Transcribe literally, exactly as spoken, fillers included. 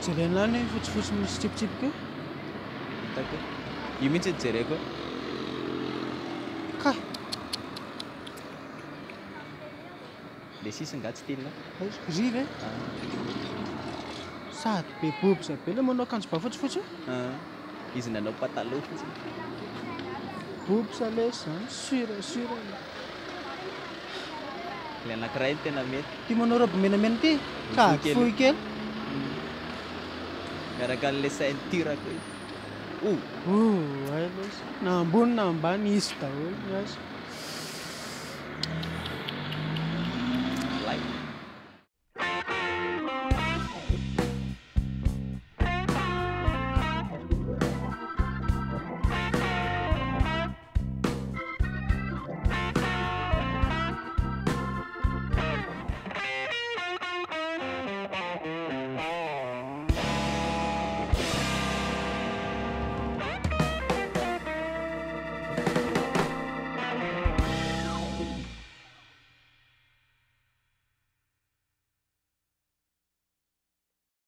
Jerena ny fotsifotsy misy tsipitsipika io. Hitako. Io mihitsy jereko. Ka, Le sisy nga tsy tilina. riva e. Sady be bobza be ilay manao akanjo ba fotsifotsy io. Ah, izy nanao pataloha fotsiny. Bobza ilay zany, sura sura. Le anankiray ny tena mety. Ty manao robe menamena ty, ka fohy kely. Miaraka an'le ceinture koa. Oh, Oh, ay loatra. Na ambony na ambany izy daholo ny azy.